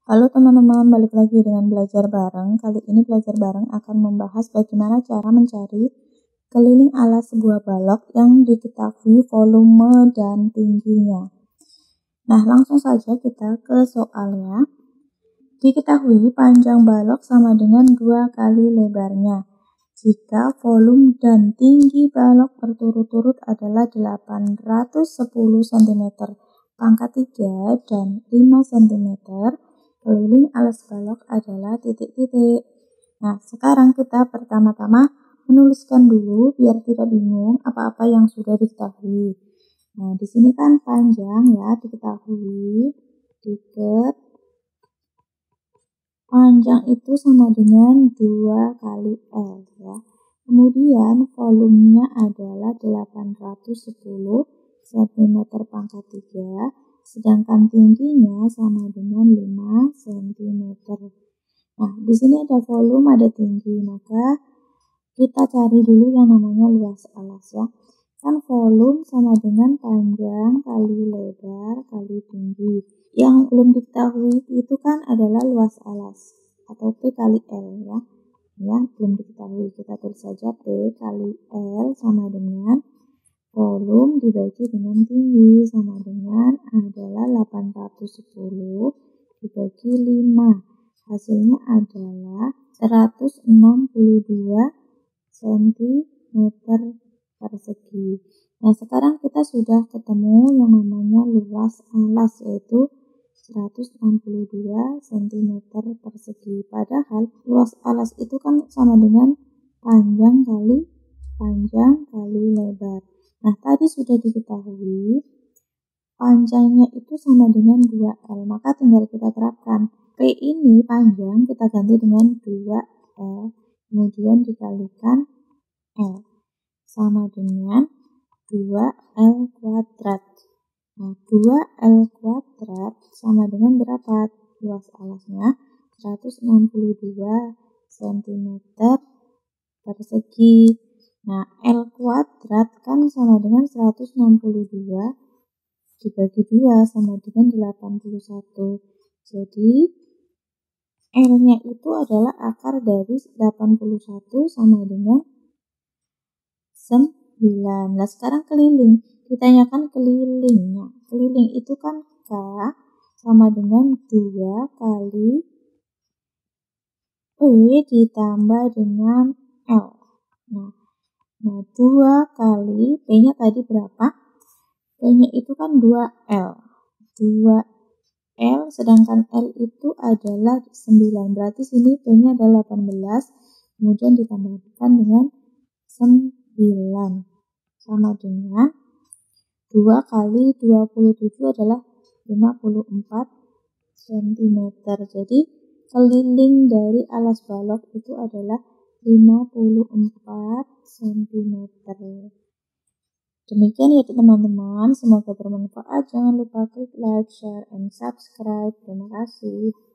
Halo teman-teman, balik lagi dengan belajar bareng. Kali ini belajar bareng akan membahas bagaimana cara mencari keliling alas sebuah balok yang diketahui volume dan tingginya. Nah, langsung saja kita ke soalnya. Diketahui panjang balok sama dengan 2 kali lebarnya. Jika volume dan tinggi balok berturut-turut adalah 810 cm pangkat 3 dan 5 cm, keliling alas balok adalah titik-titik. Nah, sekarang kita pertama-tama menuliskan dulu biar tidak bingung apa-apa yang sudah diketahui. Nah, di sini kan panjang ya diketahui, diket. Panjang itu sama dengan 2 kali L ya. Kemudian volumenya adalah 810 cm pangkat 3, sedangkan tingginya sama dengan 5 cm. Nah, di sini ada volume, ada tinggi, maka kita cari dulu yang namanya luas alas ya. Kan volume sama dengan panjang kali lebar kali tinggi. Yang belum diketahui itu kan adalah luas alas atau P kali L ya. Ya, belum diketahui. Kita tulis saja P kali L sama dengan volume dibagi dengan tinggi sama dengan adalah 810 dibagi 5. Hasilnya adalah 162 cm persegi. Nah, sekarang kita sudah ketemu yang namanya luas alas, yaitu 162 cm persegi. Padahal luas alas itu kan sama dengan panjang kali lebar. Nah, tadi sudah diketahui panjangnya itu sama dengan 2L, maka tinggal kita terapkan. P ini panjang kita ganti dengan 2L, kemudian dikalikan L sama dengan 2L kuadrat. Nah, 2L kuadrat sama dengan berapa? Luas alasnya 162 cm persegi. Nah, L kuadrat kan sama dengan 162 dibagi 2 sama dengan 81. Jadi, L-nya itu adalah akar dari 81 sama dengan 9. Nah, sekarang keliling. Ditanyakan kelilingnya. Keliling itu kan K sama dengan 2 kali P ditambah dengan L. Nah 2 kali P-nya tadi berapa? P-nya itu kan 2L. 2L sedangkan L itu adalah 9. Berarti sini P-nya adalah 18. Kemudian ditambahkan dengan 9 sama dengan 2 kali 27 adalah 54 cm. Jadi keliling dari alas balok itu adalah 54 cm. Demikian ya teman-teman, semoga bermanfaat. Jangan lupa klik like, share, and subscribe. Terima kasih.